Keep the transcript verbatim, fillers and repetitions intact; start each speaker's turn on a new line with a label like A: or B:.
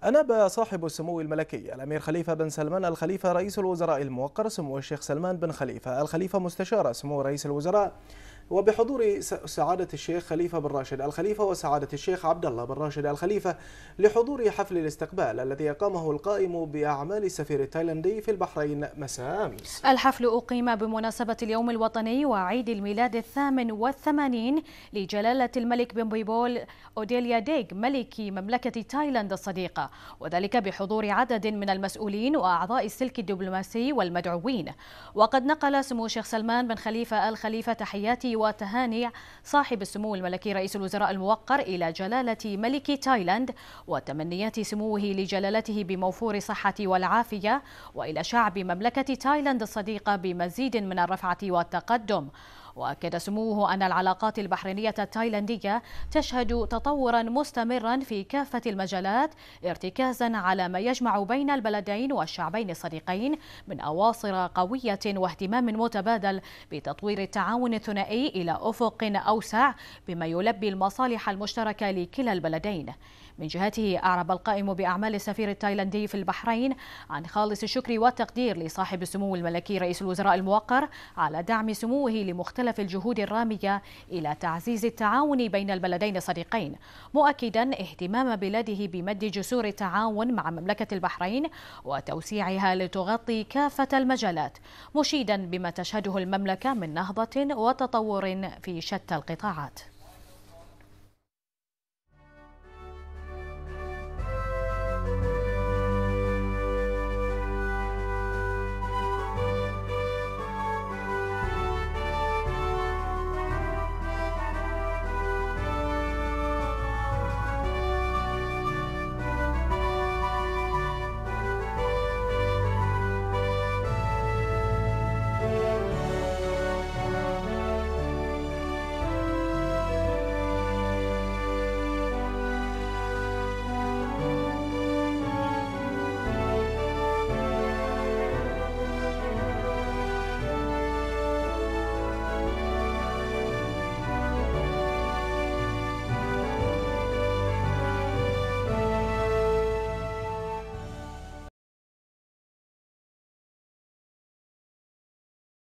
A: أناب صاحب السمو الملكي الأمير خليفة بن سلمان الخليفة رئيس الوزراء الموقر سمو الشيخ سلمان بن خليفة الخليفة مستشار سمو رئيس الوزراء، وبحضور سعادة الشيخ خليفة بن راشد الخليفة وسعادة الشيخ عبد الله بن راشد الخليفة، لحضور حفل الاستقبال الذي أقامه القائم بأعمال السفير التايلاندي في البحرين مساء أمس.
B: الحفل أقيم بمناسبة اليوم الوطني وعيد الميلاد الثامن والثمانين لجلالة الملك بومبيبول أوديليا ديغ ملك مملكة تايلاند الصديقة، وذلك بحضور عدد من المسؤولين وأعضاء السلك الدبلوماسي والمدعوين. وقد نقل سمو الشيخ سلمان بن خليفة الخليفة تحياتي وتهاني صاحب السمو الملكي رئيس الوزراء الموقر إلى جلالة ملك تايلاند، وتمنيات سموه لجلالته بموفور الصحة والعافية، وإلى شعب مملكة تايلاند الصديقة بمزيد من الرفعة والتقدم. وأكد سموه أن العلاقات البحرينية التايلاندية تشهد تطورا مستمرا في كافة المجالات، ارتكازا على ما يجمع بين البلدين والشعبين الصديقين من أواصر قوية واهتمام متبادل بتطوير التعاون الثنائي إلى أفق أوسع، بما يلبي المصالح المشتركة لكلا البلدين. من جهته أعرب القائم بأعمال السفير التايلاندي في البحرين عن خالص الشكر والتقدير لصاحب السمو الملكي رئيس الوزراء الموقر على دعم سموه لمختلف الجهود الرامية إلى تعزيز التعاون بين البلدين الصديقين، مؤكدا اهتمام بلاده بمد جسور التعاون مع مملكة البحرين وتوسيعها لتغطي كافة المجالات، مشيدا بما تشهده المملكة من نهضة وتطور في شتى القطاعات.